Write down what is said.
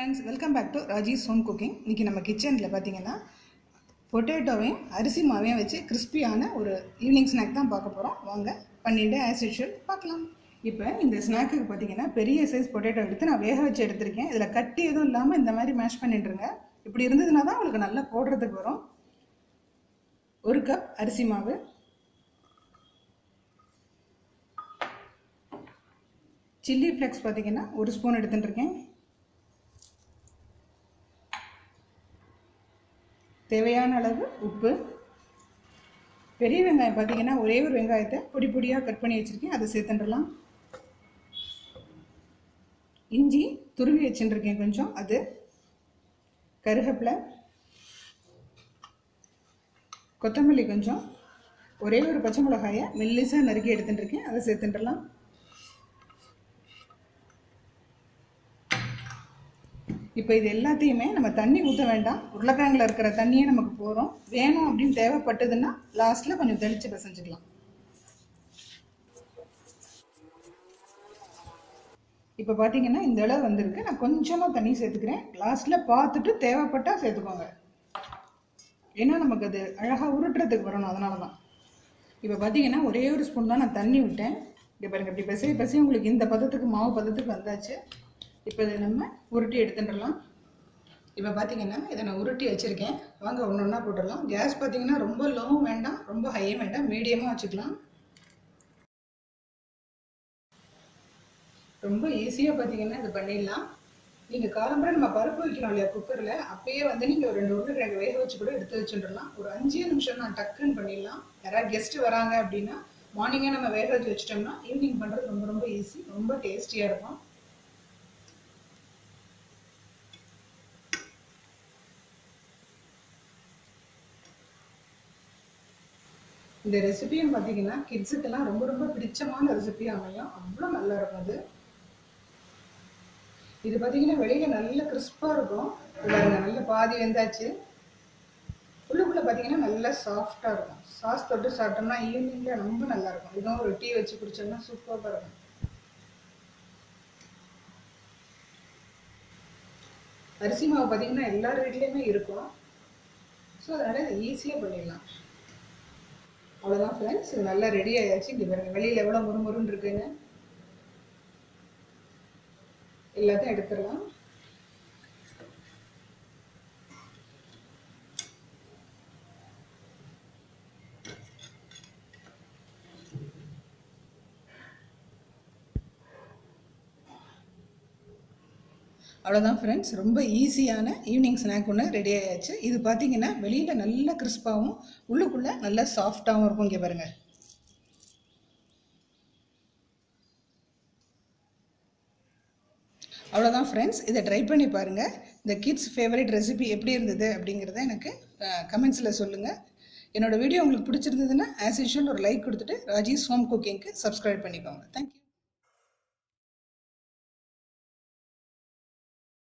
friends, welcome back to Raji's Home Cooking. இன்னைக்கு நம்ம கிச்சன்ல பாத்தீங்கன்னா பொட்டேட்டோவையும் அரிசி மாவையும் வச்சு கிறிஸ்பியான ஒரு ஈவினிங் ஸ்நாக் தான் பார்க்க போறோம். வாங்க பண்ணிட்டு as usual பார்க்கலாம். இப்போ இந்த ஸ்நாக்குக்கு பாத்தீங்கன்னா பெரிய சைஸ் பொட்டேட்டோ எடுத்து நான் வேக வச்சு எடுத்துர்க்கேன். இதுல கட்டி எதுவும் இல்லாம இந்த மாதிரி மேஷ் பண்ணிடுங்க. இப்படி இருந்ததுனா தான் உங்களுக்கு நல்லா போடுறதுக்கு வரும். 1 கப் அரிசி மாவு, சில்லி ஃப்ளேக்ஸ் பாத்தீங்கன்னா 1 ஸ்பூன் எடுத்துட்டுருக்கேன். தேவையான அளவு உப்பு, பெரிய வெங்காயம் பார்த்தீங்கன்னா ஒரே ஒரு வெங்காயத்தை பொடி பொடியாக கட் பண்ணி வச்சுருக்கேன், அதை சேர்த்துடலாம். இஞ்சி துருவி வச்சுருக்கேன் கொஞ்சம், அது, கருவேப்பிலை, கொத்தமல்லி கொஞ்சம், ஒரே ஒரு பச்சை மிளகாயை மெல்லிசாக நறுக்கி எடுத்துட்டுருக்கேன், அதை சேர்த்துடலாம். இப்போ இது எல்லாத்தையுமே நம்ம தண்ணி ஊற்ற வேண்டாம், உருளைக்கிழங்குல இருக்கிற தண்ணியே நமக்கு போகிறோம். வேணும் அப்படின்னு தேவைப்பட்டதுன்னா லாஸ்ட்டில் கொஞ்சம் தெளித்து பிசைஞ்சிக்கலாம். இப்போ பார்த்தீங்கன்னா இந்த அளவு வந்திருக்கு. நான் கொஞ்சமாக தண்ணி சேர்த்துக்கிறேன். லாஸ்ட்டில் பார்த்துட்டு தேவைப்பட்டால் சேர்த்துக்கோங்க, ஏன்னா நமக்கு அது அழகாக உருட்டுறதுக்கு வரணும், அதனால தான். இப்போ பார்த்தீங்கன்னா ஒரே ஒரு ஸ்பூன் தான் நான் தண்ணி விட்டேன். இங்கே பாருங்கள், இப்படி பிசைய உங்களுக்கு இந்த பதத்துக்கு மாவு பதத்துக்கு வந்தாச்சு. இப்போ இதை நம்ம உருட்டி எடுத்துடலாம். இப்போ பார்த்தீங்கன்னா இதை நான் உருட்டி வச்சுருக்கேன். வாங்க ஒன்று ஒன்றா போட்டுடலாம். கேஸ் பார்த்தீங்கன்னா ரொம்ப லோவும் வேண்டாம், ரொம்ப ஹையும் வேண்டாம், மீடியமாக வச்சுக்கலாம். ரொம்ப ஈஸியாக பார்த்தீங்கன்னா இது பண்ணிடலாம். நீங்கள் காலம்பரை நம்ம பருப்பு வைக்கணும் இல்லையா குக்கரில், அப்பயே வந்து நீங்கள் ஒரு 2 உருளைக்கிழங்கு வேக வச்சு கூட எடுத்து வச்சுட்டுலாம். ஒரு 5 நிமிஷம் நான் டக்குன்னு பண்ணிடலாம். யாராவது கெஸ்ட்டு வராங்க அப்படின்னா மார்னிங்கே நம்ம வேக வச்சு வச்சிட்டோம்னா ஈவினிங் பண்ணுறது ரொம்ப ரொம்ப ஈஸி, ரொம்ப டேஸ்டியாக இருக்கும். இந்த ரெசிபியும் பார்த்தீங்கன்னா கிட்ஸுக்கெல்லாம் ரொம்ப ரொம்ப பிடிச்சமான ரெசிபியாக அமையும், அவ்வளோ நல்லா இருக்கும் அது. இது பார்த்தீங்கன்னா வெளியில் நல்ல கிறிஸ்பாக இருக்கும். நல்ல பாதி வெந்தாச்சு. உள்ளுக்குள்ளே பார்த்தீங்கன்னா நல்லா சாஃப்டாக இருக்கும். சாஸ் தொட்டு சாப்பிட்டோம்னா ஈவினிங்கில் ரொம்ப நல்லா இருக்கும். இதுவும் ஒரு டீ வச்சு குடிச்சோம்னா சூப்பராக இருக்கும். அரிசி மாவு பார்த்தீங்கன்னா எல்லார் வீட்லேயுமே இருக்கும். ஸோ அதனால் இதை ஈஸியாக பண்ணிடலாம். அவ்வளோதான் ஃப்ரெண்ட்ஸ், இது நல்லா ரெடி ஆயாச்சு. இங்கே பாருங்கள் வெளியில் எவ்வளோ முறுமுறுன்னு இருக்குங்க. எல்லாத்தையும் எடுத்துடலாம். அவ்வளோதான் ஃப்ரெண்ட்ஸ், ரொம்ப ஈஸியான ஈவினிங் ஸ்நாக் ஒன்று ரெடி ஆயாச்சு. இது பார்த்தீங்கன்னா வெளியில் நல்ல கிறிஸ்பாகவும் உள்ளுக்குள்ளே நல்ல சாஃப்டாகவும் இருக்கும். இங்கே பாருங்கள். அவ்வளோதான் ஃப்ரெண்ட்ஸ், இதை ட்ரை பண்ணி பாருங்கள். இந்த கிட்ஸ் ஃபேவரட் ரெசிபி எப்படி இருந்தது அப்படிங்கிறத எனக்கு கமெண்ட்ஸில் சொல்லுங்கள். என்னோடய வீடியோ உங்களுக்கு பிடிச்சிருந்ததுன்னா ஆஸ் யூஷுவல் ஒரு லைக் கொடுத்துட்டு ராஜீஸ் ஹோம் குக்கிங்க்கு சப்ஸ்கிரைப் பண்ணிக்கோங்க. தேங்க்யூ.